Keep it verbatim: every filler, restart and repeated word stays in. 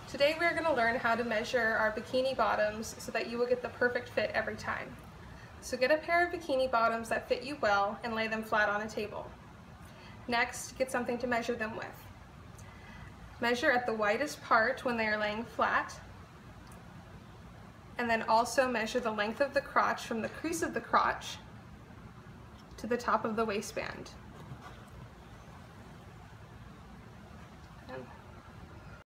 Today we're going to learn how to measure our bikini bottoms so that you will get the perfect fit every time. So get a pair of bikini bottoms that fit you well and lay them flat on a table. Next, get something to measure them with. Measure at the widest part when they are laying flat, and then also measure the length of the crotch from the crease of the crotch to the top of the waistband.